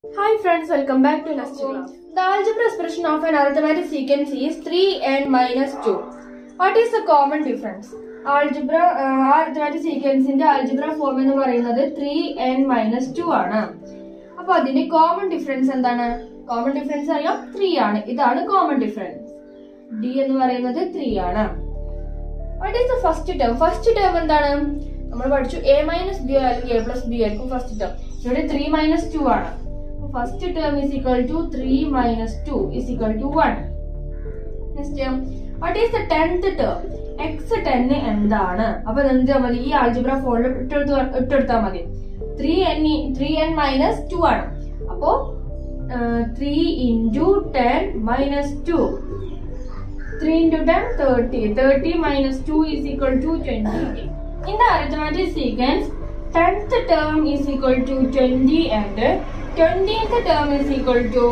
Hi friends, welcome back to next class. The algebra expression of an arithmetic sequence is 3n minus 2. What is the common difference? Arithmetic sequence in the algebra form is 3n minus 2 ആണ്. അപ്പോൾ അതിന്റെ common difference എന്താണ്? Common difference അറിയാം 3 ആണ്. ഇതാണ് common difference. D എന്ന് പറയുന്നത് 3 ആണ്. What is the first term? First term എന്താണ്? നമ്മൾ പഠിച്ചു a minus b അല്ലെങ്കിൽ a plus b ആയിരിക്കും first term. ഇവിടെ 3 minus 2 ആണ്. First term is equal to 3 minus 2 is equal to 1. Next term. What is the 10th term? x10 എന്താണ്? അപ്പോൾ എന്താ മതി ഈ ആൾജിബ്ര ഫോമിൽ ഇട്ടെടുത്താൽ മതി. 3n minus 2 ആണ്. അപ്പോൾ 3 into 10 minus 2. 3 into 10 30. 30 minus 2 is equal to 20. In the arithmetic sequence, 10th term is equal to 20 and 20th term is equal to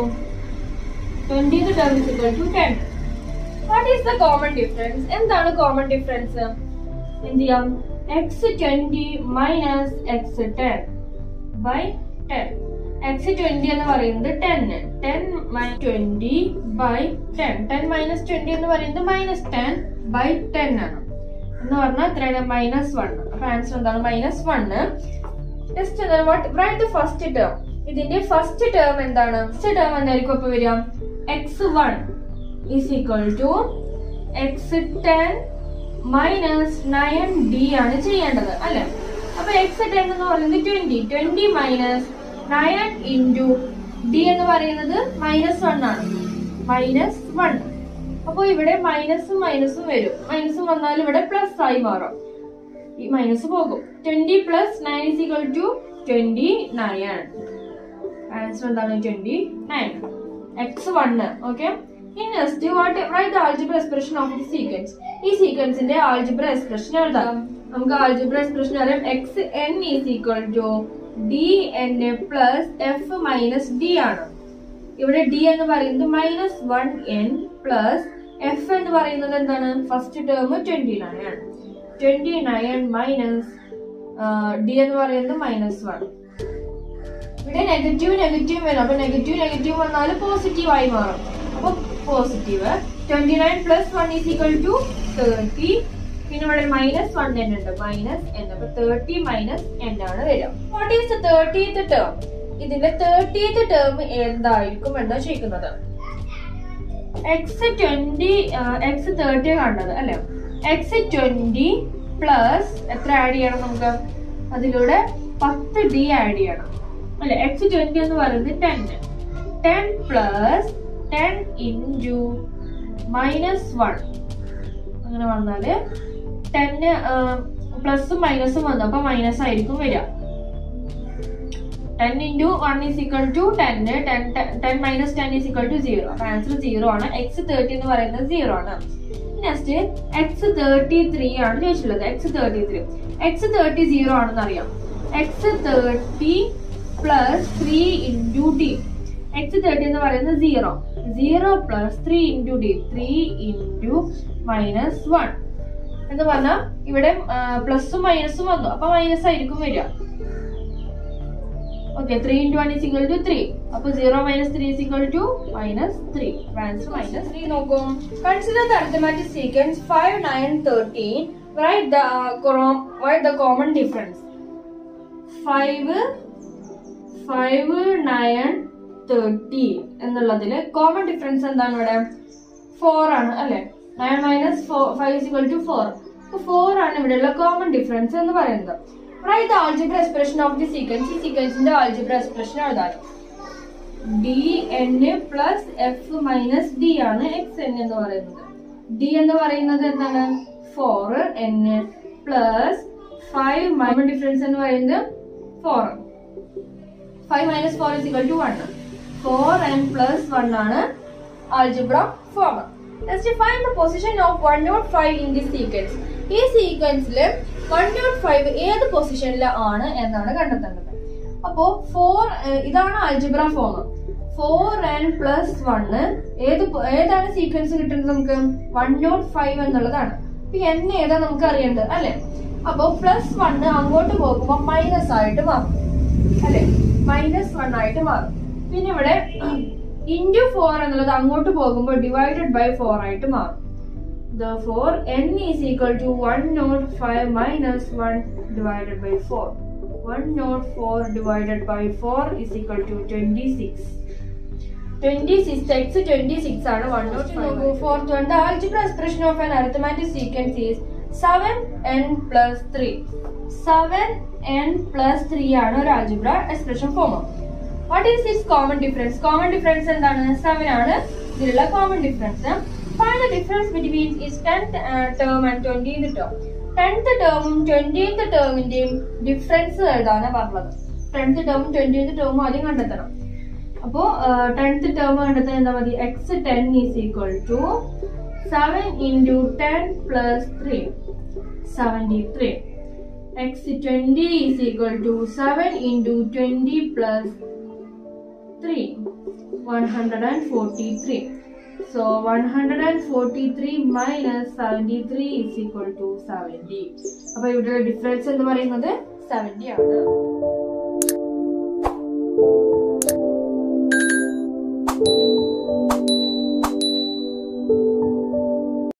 10. What is the common difference? എന്താണ് common difference? എന്ത് ചെയ്യാം? x20 minus x10 by 10. x20 എന്ന് പറയുന്നത് 10. 10 minus 20 by 10. 10 minus 20 എന്ന് പറയുന്നത് minus 10 by 10 ആണ്. എന്ന് പറഞ്ഞാൽ എത്രയാണ്? -1. അപ്പോൾ ആൻസർ എന്താണ്? -1. Just write the first term. ഇതിന്റെ ഫസ്റ്റ് ടേം എന്താണ്? ഫസ്റ്റ് ടേം എന്തായിരിക്കും അപ്പൊ വരിക? x1 is equal to x10 minus 9d ആണ് ചെയ്യേണ്ടത് അല്ലെ? അപ്പൊ x10 എന്ന് പറയുന്നത് 20 minus 9 into d എന്ന് പറയുന്നത് -1 ആണ്. -1. അപ്പൊ ഇവിടെ മൈനസും മൈനസും വരും. മൈനസും വന്നാൽ ഇവിടെ പ്ലസ് ആയി മാറും. ഈ മൈനസ് പോകും. 20 plus 9 is equal to 29. Answer എന്താണ്? 29. x1. Okay. In next, write the algebra expression of the sequence. ഈ സീക്വൻസിന്റെ ആൾജിബ്ര എക്സ്പ്രഷൻ എഴുതാം. നമുക്ക് ആൾജിബ്ര എക്സ്പ്രഷൻ അറിയാം. xn is equal to dn plus f minus d ആണ്. ഇവിടെ d എന്ന് പറയുന്നത് -1n plus f എന്ന് പറയുന്നത് എന്താണ്? ഫസ്റ്റ് ടേം 29 ആണ്. 29 minus d എന്ന് പറയുന്നത് -1. ഇവിടെ നെഗറ്റീവ് വരും. അപ്പൊ നെഗറ്റീവ് വന്നാൽ പോസിറ്റീവ് ആയി മാറും. അപ്പൊ positive 29 plus 1 is equal to 30. പിന്നെ ഇവിടെ -1n ഉണ്ട്. -n. അപ്പൊ 30 minus n ആണ് വരിക. What is the 30th term? ഇതിന്റെ 30th ടേം എന്തായിരിക്കും എന്നാ ചോദിക്കുന്നത്. x30 കണ്ടത് അല്ലെ? x20 പ്ലസ് എത്ര ആഡ് ചെയ്യണം നമുക്ക്? അതിലൂടെ 10d ആഡ് ചെയ്യണം അല്ലെ? x20 എന്ന് പറയുന്നത് 10 പ്ലസ് 10 into -1 അങ്ങനെ വന്നാല് 10 പ്ലസും മൈനസും വന്നു. അപ്പൊ മൈനസ് ആയിരിക്കും വരിക. 10 into 1 is equal to 10. 10 minus 10 is equal to 0. അപ്പൊ ആൻസർ 0 ആണ്. x30 എന്ന് പറയുന്നത് 0 ആണ്. നെക്സ്റ്റ് x33 ആണ് ചോദിച്ചിട്ടുള്ളത്. x30 0 ആണെന്ന് അറിയാം. x30 plus 3 into d. x30 എന്ന് പറയുന്നത് 0 plus 3 into d. 3 into -1 എന്ന് പറഞ്ഞാൽ ഇവിടെ പ്ലസും മൈനസും വന്നു. അപ്പൊ മൈനസ് ആയിരിക്കും വരിക. Okay, 3 into 1 is equal to 3. അപ്പോൾ 0 minus 3 is equal to -3. Answer -3 നോക്കൂ. Consider the arithmetic sequence 5, 9, 13. Write the common difference. 5, 9, 30 എന്നുള്ളതില് കോമൺ ഡിഫറൻസ് എന്താണ്? ഇവിടെ 4 ആണ് അല്ലെ? 9 minus 5 is equal to 4. അപ്പോൾ 4 ആണ് ഇവിടെയുള്ള കോമൺ ഡിഫറൻസ് എന്ന് പറയുന്നത്. Write the algebra expression of the sequence. ഈ സീക്വൻസിന്റെ ആൾജിബ്ര എക്സ്പ്രഷൻ എഴുതാം. dn plus f minus d ആണ് xn എന്ന് പറയുന്നത്. d എന്ന് പറയുന്നത് എന്താണ്? 4n plus 5 common difference എന്ന് പറയുന്നത് 4. 5 minus 4 is equal to 1. 4n plus 1 ആണ് algebra form. Let's find the position of 105 in this sequence. ഈ സീക്വൻസിൽ 105 ഏത് പൊസിഷനിൽ ആണ് എന്നാണ് കണ്ടെത്തേണ്ടത്. അപ്പോ ഇതാണ് ആൾജിബ്ര ഫോം. 4n plus 1 ഏതാണ് സീക്വൻസ് കിട്ടുന്നത് നമുക്ക്? 105 എന്നുള്ളതാണ്. n ഏതാ നമുക്ക് അറിയേണ്ടത് അല്ലെ? അപ്പോ +1 അങ്ങോട്ട് പോകുമ്പോ മൈനസ് ആയിട്ട് മാറും അല്ലെ? -1 ആയിട്ട് മാറും. പിന്നെ ഇവിടെ ഇൻറ്റു 4 എന്നുള്ളത് അങ്ങോട്ട് പോകുമ്പോൾ ഡിവൈഡഡ് ബൈ 4 ആയിട്ട് മാറും. Therefore, n is equal to 105 minus 1 divided by 4. 104 divided by 4 is equal to 26. 26 x 26 ആണ് 105. Fourth one, the algebra expression of an arithmetic sequence is 7n plus 3. 7n plus 3 ആണ് ഒരു algebra expression form. What is its common difference? Common difference എന്താണ്? 7 ആണ് ഇതിലുള്ള common difference. Find the difference between its 10th term and 20th term. 10th term 20th termന്റെയും difference എഴുതാനാണ് പറഞ്ഞത്. 10th term 20th term ആദ്യം കണ്ടെത്തണം. അപ്പോൾ 10th term കണ്ടെത്താൻ എന്താ മതി? x10 is equal to 7 into 10 plus 3, 73. x20 is equal to 7 into 20 plus 3, 143. So 143 minus 73 is equal to 70. അപ്പോൾ ഇവിടെ ഡിഫറൻസ് എന്ന് പറയുന്നത് 70 ആണ്.